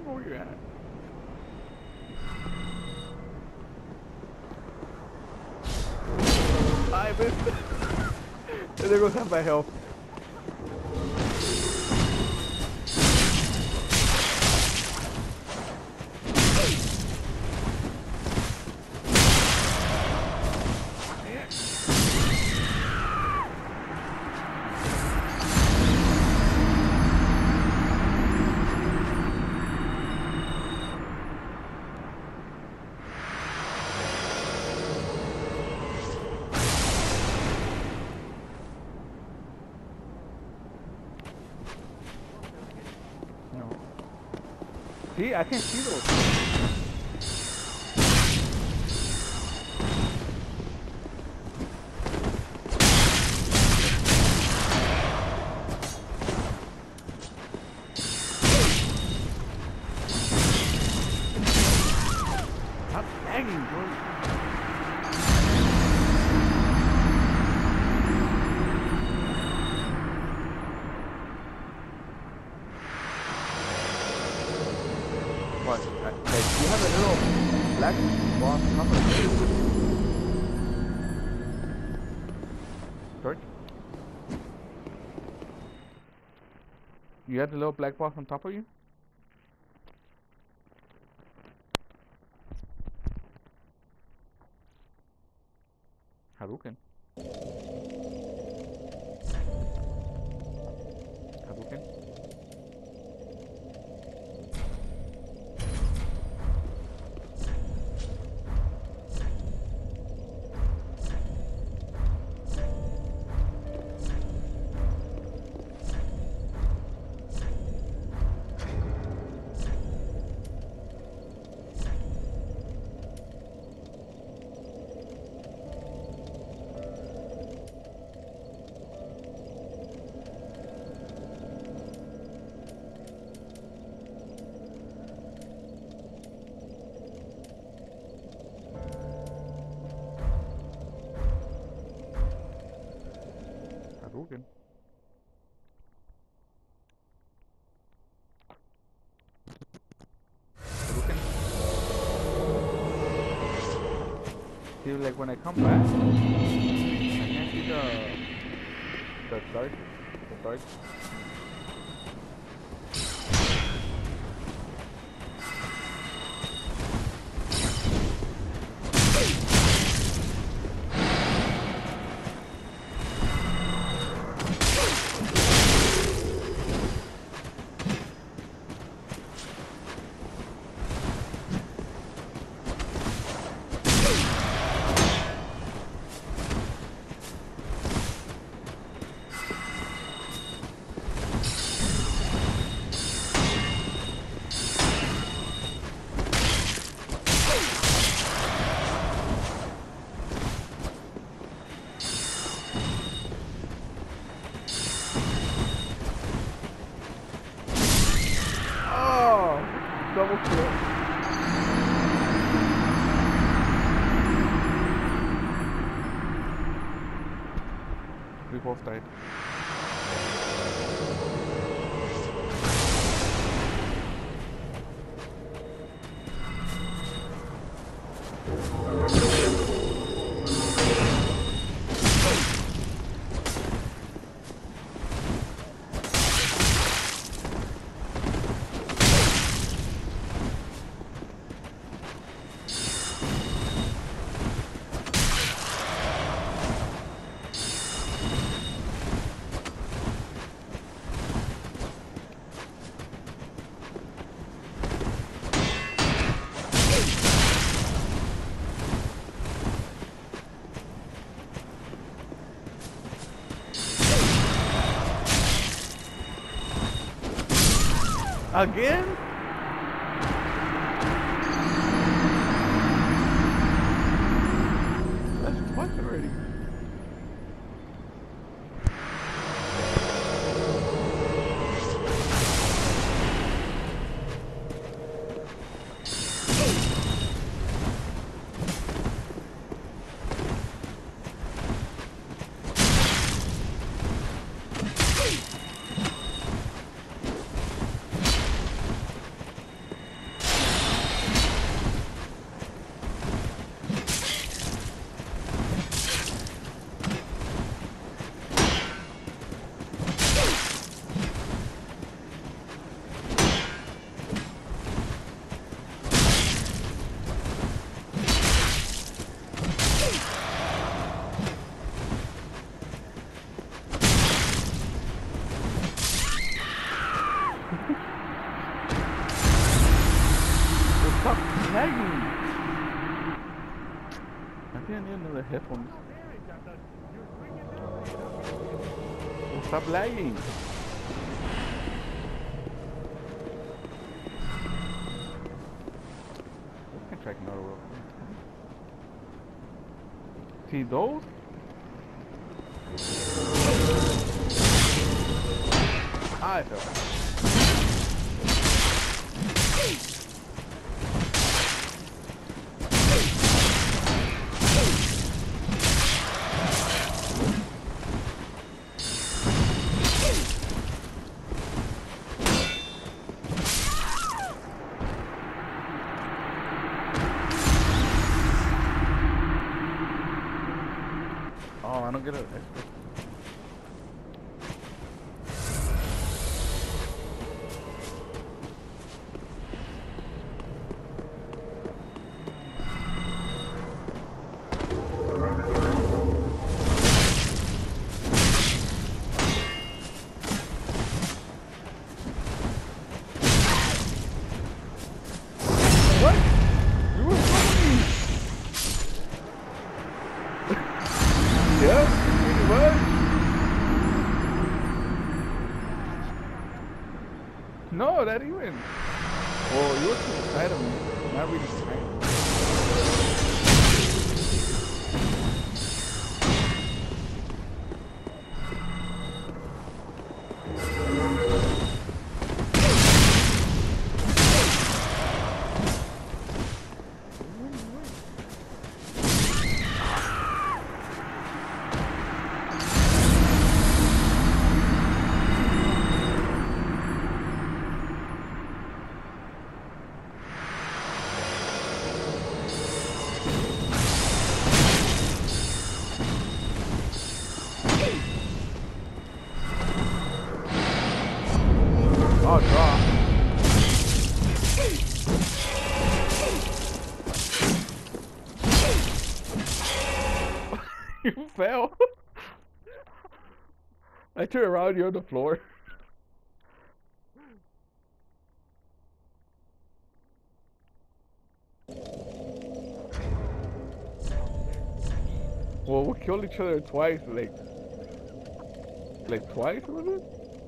know where you're at. I missed. There goes half my health. See, I can't see those. Stop lagging, bro. What? Like, you have a little black bar on top of you. George? You have the little black box on top of you? Hadouken. Hadouken. Hadouken. Hadouken. See, like when I come back, I can't see the dark. Double kill. We both died. Again? That's twice already. think I need another headphones. Oh, stop lagging. I can track another road. See those? I fell. Oh, I don't get it. What? You were following me. Yeah, pretty much. No, that even. Well, you were to the side of me, not really behind me. Oh, draw. You fell. I turned around, you're on the floor. Well, we killed each other twice, like twice, was it?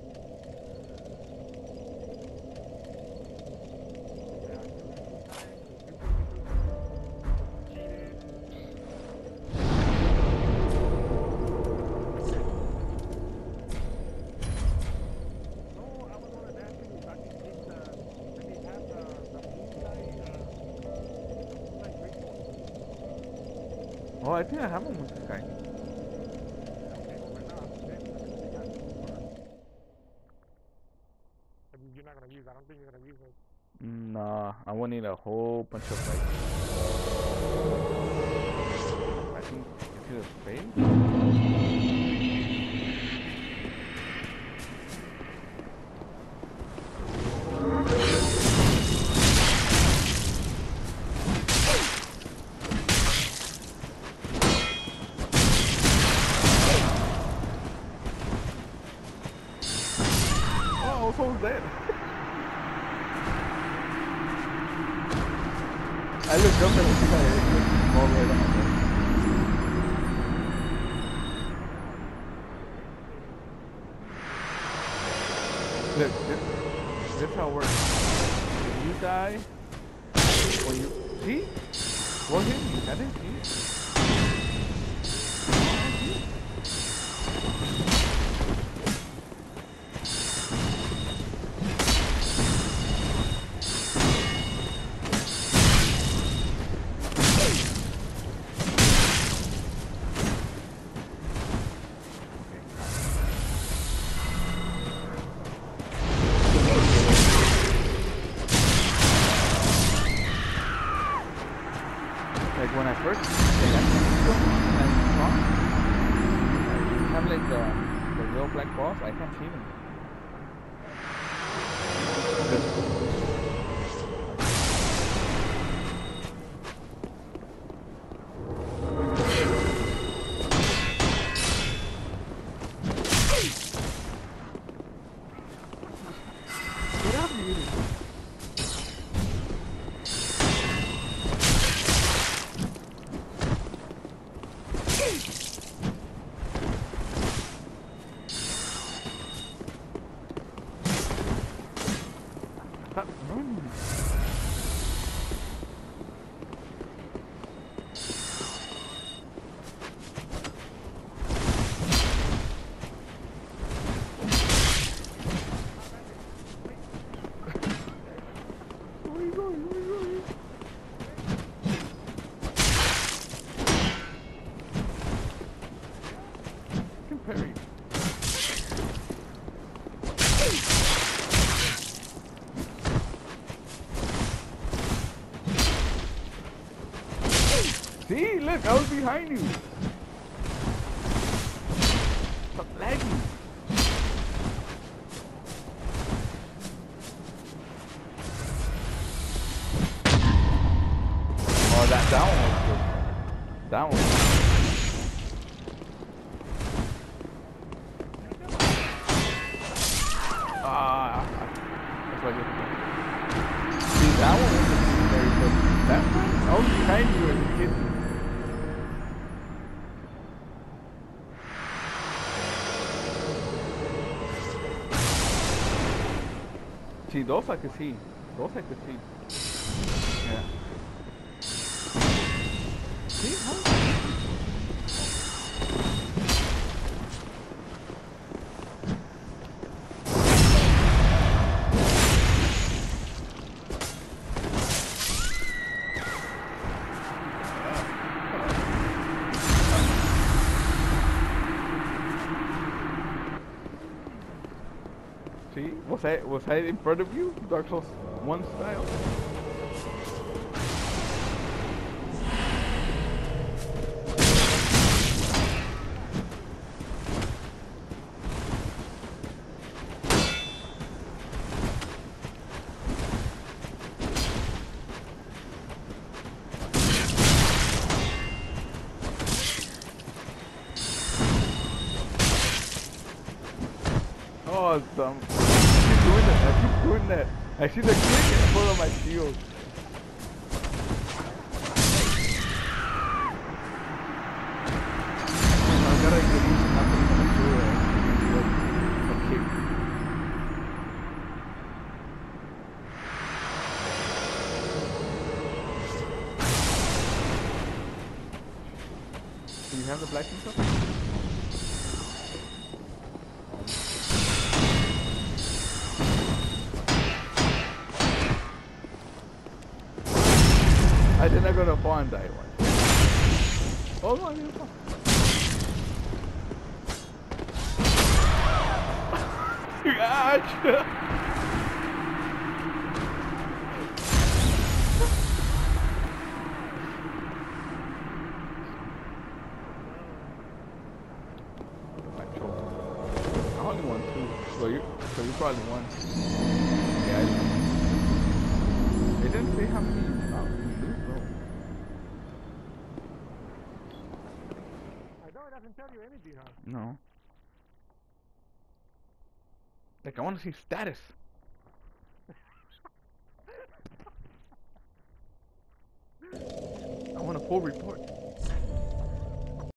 Oh, I think I have one with this guy. You're not gonna use. I don't think you're gonna use it. Nah, I will need a whole bunch of like. I think it's either spade. Oh, who's that? I looked up and I think I hit all the way down. Look, this how it works. If you die, or you see, what hit me? I didn't see it. Like when I first have like the real black boss, I can't see them. Get out of here. Stop running. Where you going? Where you going? Perry. See, look, I was behind you. Stop lagging. Oh, that one was good. That one. That's what I get. See, that one was very good. That one, I was behind you as a kid. See, those I could see. Those I could see. Yeah. See, how? See, was I in front of you? Dark Souls 1 style? Oh, it's dumb. I keep doing that. I see the click and I pull on my shield. I gotta get used to not putting on my shield. Okay. Do you have the black and stuff? I did not go to fall and die once. Oh no, I didn't fall. Gotcha! I only won 2. Well, you probably won. Yeah, it didn't say how many you lose, bro. I know it doesn't tell you anything, huh? No. Like, I want to see status. I want a full report.